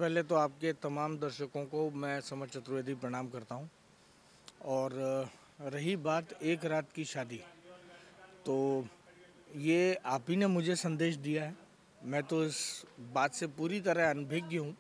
पहले तो आपके तमाम दर्शकों को मैं समर चतुर्वेदी प्रणाम करता हूं। और रही बात एक रात की शादी, तो ये आप ही ने मुझे संदेश दिया है। मैं तो इस बात से पूरी तरह अनभिज्ञ हूं।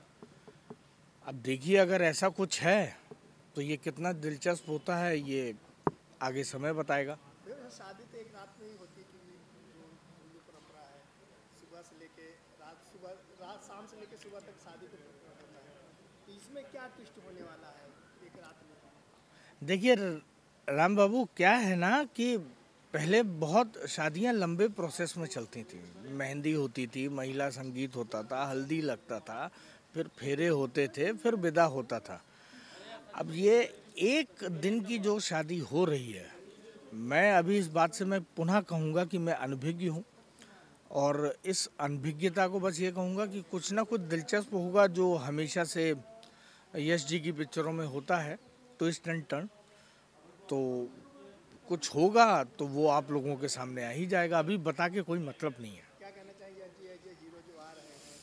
अब देखिए, अगर ऐसा कुछ है तो ये कितना दिलचस्प होता है, ये आगे समय बताएगा। शादी तो एक रात में ही होती है, क्योंकि जो हिंदू परंपरा है, सुबह से लेके रात शाम से लेके सुबह तक शादी को होता है। तो इसमें क्या ट्विस्ट होने वाला है एक रात में? देखिए राम बाबू, क्या है ना कि पहले बहुत शादियां लंबे प्रोसेस में चलती थी। मेहंदी होती थी, महिला संगीत होता था, हल्दी लगता था, फिर फेरे होते थे, फिर विदा होता था। अब ये एक दिन की जो शादी हो रही है, मैं अभी इस बात से मैं पुनः कहूँगा कि मैं अनभिज्ञ हूँ। और इस अनभिज्ञता को बस ये कहूँगा कि कुछ ना कुछ दिलचस्प होगा, जो हमेशा से यश जी की पिक्चरों में होता है, ट्विस्ट एंड टर्न। तो कुछ होगा तो वो आप लोगों के सामने आ ही जाएगा। अभी बता के कोई मतलब नहीं है। क्या कहना चाहिए Yash ji as a hero जो आ रहे हैं,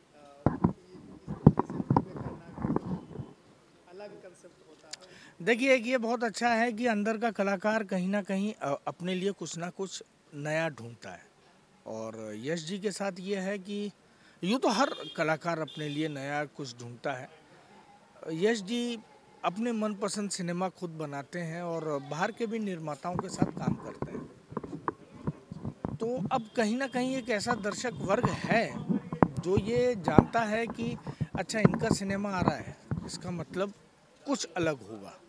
कि इस तरीके से फिल्में करना भी अलग कंसेप्ट होता है। देखिए, एक ये बहुत अच्छा है कि अंदर का कलाकार कहीं ना कहीं अपने लिए कुछ ना कुछ नया ढूंढता है। और यश जी के साथ ये है कि यूँ तो हर कलाकार अपने लिए नया कुछ ढूंढता है। यश जी अपने मनपसंद सिनेमा खुद बनाते हैं और बाहर के भी निर्माताओं के साथ काम करते हैं। तो अब कहीं ना कहीं एक ऐसा दर्शक वर्ग है जो ये जानता है कि अच्छा, इनका सिनेमा आ रहा है, इसका मतलब कुछ अलग होगा।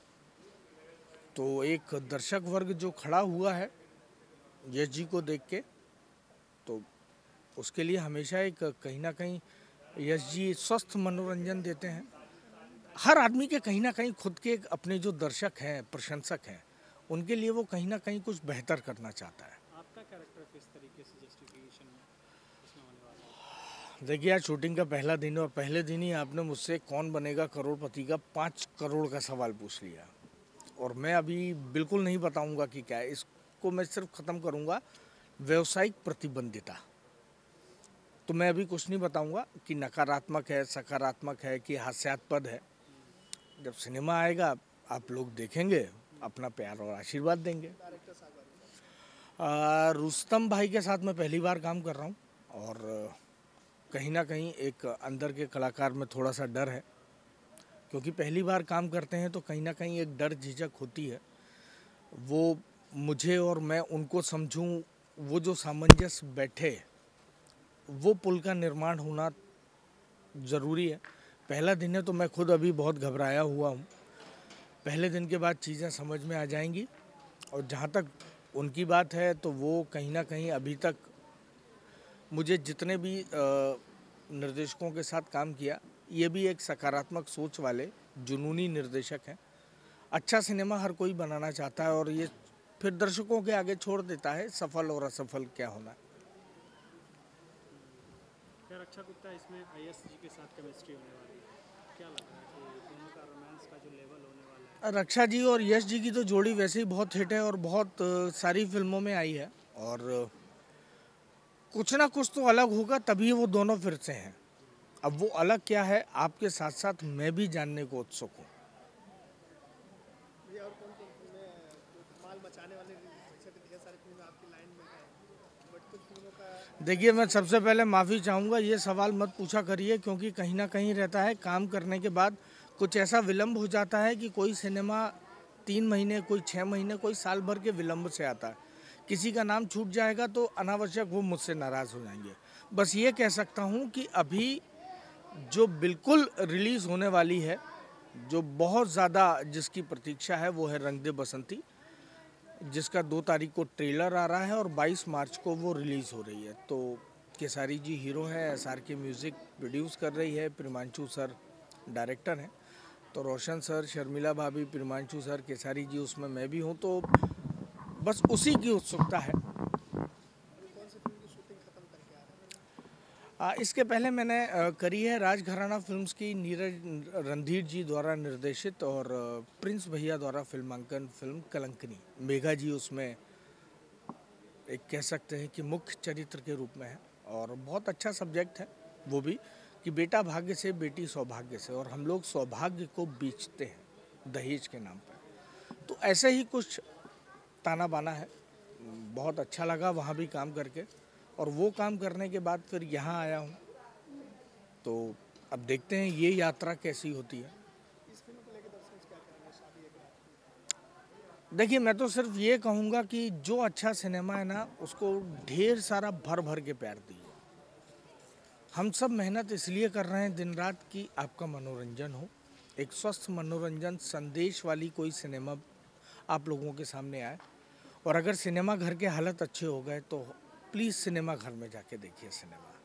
तो एक दर्शक वर्ग जो खड़ा हुआ है यश जी को देख के, तो उसके लिए हमेशा एक कहीं ना कहीं यश जी स्वस्थ मनोरंजन देते हैं। हर आदमी के कहीं ना कहीं खुद के अपने जो दर्शक हैं, प्रशंसक हैं, उनके लिए वो कहीं ना कहीं कुछ बेहतर करना चाहता है। आपका कैरेक्टर किस तरीके से जस्टिफिकेशन इसमें होने वाला है? देखिए, आज शूटिंग का पहला दिन है और पहले दिन ही आपने मुझसे कौन बनेगा करोड़पति का 5 करोड़ का सवाल पूछ लिया। और मैं अभी बिल्कुल नहीं बताऊंगा कि क्या है। इसको मैं सिर्फ ख़त्म करूंगा व्यवसायिक प्रतिबंधिता। तो मैं अभी कुछ नहीं बताऊंगा कि नकारात्मक है, सकारात्मक है कि हास्यास्पद है। जब सिनेमा आएगा आप लोग देखेंगे, अपना प्यार और आशीर्वाद देंगे। डायरेक्टर साहब बारे में रुस्तम भाई के साथ मैं पहली बार काम कर रहा हूँ। और कहीं ना कहीं एक अंदर के कलाकार में थोड़ा सा डर है, क्योंकि पहली बार काम करते हैं तो कहीं ना कहीं एक डर झिझक होती है। वो मुझे और मैं उनको समझूं, वो जो सामंजस्य बैठे, वो पुल का निर्माण होना ज़रूरी है। पहला दिन है तो मैं खुद अभी बहुत घबराया हुआ हूँ। पहले दिन के बाद चीज़ें समझ में आ जाएंगी। और जहाँ तक उनकी बात है तो वो कहीं ना कहीं अभी तक मुझे जितने भी निर्देशकों के साथ काम किया, ये भी एक सकारात्मक सोच वाले जुनूनी निर्देशक हैं। अच्छा सिनेमा हर कोई बनाना चाहता है और ये फिर दर्शकों के आगे छोड़ देता है सफल और असफल क्या होना है। क्या रक्षा गुप्ता इसमें आईएएस जी के साथ केमिस्ट्री होने वाली है? क्या लग रहा है कि दोनों का रोमांस का जो लेवल होने वाला है? रक्षा जी और यश जी की तो जोड़ी वैसे ही बहुत हिट है और बहुत सारी फिल्मों में आई है। और कुछ ना कुछ तो अलग होगा, तभी वो दोनों फिर से हैं। अब वो अलग क्या है, आपके साथ साथ मैं भी जानने को उत्सुक हूँ। भैया, और कौन कौन फिल्में जो धमाल मचाने वाले, वैसे तो ढेर सारी फिल्में आपकी लाइन में है, बट कुछ फिल्मों का देखिए, मैं सबसे पहले माफ़ी चाहूँगा, ये सवाल मत पूछा करिए, क्योंकि कहीं ना कहीं रहता है काम करने के बाद कुछ ऐसा विलम्ब हो जाता है कि कोई सिनेमा 3 महीने, कोई 6 महीने, कोई साल भर के विलम्ब से आता है। किसी का नाम छूट जाएगा तो अनावश्यक वो मुझसे नाराज़ हो जाएंगे। बस ये कह सकता हूँ कि अभी जो बिल्कुल रिलीज़ होने वाली है, जो बहुत ज़्यादा जिसकी प्रतीक्षा है, वो है रंग दे बसंती, जिसका 2 तारीख को ट्रेलर आ रहा है और 22 मार्च को वो रिलीज़ हो रही है। तो केसारी जी हीरो हैं, एसआर के म्यूज़िक प्रोड्यूस कर रही है, प्रिमांशु सर डायरेक्टर हैं। तो रोशन सर, शर्मिला भाभी, प्रिमांशु सर, केसारी जी, उसमें मैं भी हूँ। तो बस उसी की उत्सुकता है। अभी कौन सी फिल्म की शूटिंग खत्म करके आ रहे हैं? इसके पहले मैंने करी है राजघराना फिल्म्स की, नीरज रणधीर जी द्वारा निर्देशित और प्रिंस भैया द्वारा फिल्मांकन फिल्म कलंकनी। मेघा जी उसमें एक कह सकते हैं कि मुख्य चरित्र के रूप में है और बहुत अच्छा सब्जेक्ट है वो भी, कि बेटा भाग्य से, बेटी सौभाग्य से, और हम लोग सौभाग्य को बेचते हैं दहेज के नाम पर। तो ऐसे ही कुछ ताना बाना है। बहुत अच्छा लगा वहाँ भी काम करके, और वो काम करने के बाद फिर यहाँ आया हूँ। तो अब देखते हैं ये यात्रा कैसी होती है। इस फिल्म को लेकर दर्शक क्या कहेंगे, शादी एक रात? देखिए, मैं तो सिर्फ ये कहूँगा कि जो अच्छा सिनेमा है ना, उसको ढेर सारा भर भर के प्यार दीजिए। हम सब मेहनत इसलिए कर रहे हैं दिन रात कि आपका मनोरंजन हो, एक स्वस्थ मनोरंजन संदेश वाली कोई सिनेमा आप लोगों के सामने आए। और अगर सिनेमा घर के हालत अच्छे हो गए तो प्लीज़ सिनेमा घर में जाके देखिए सिनेमा।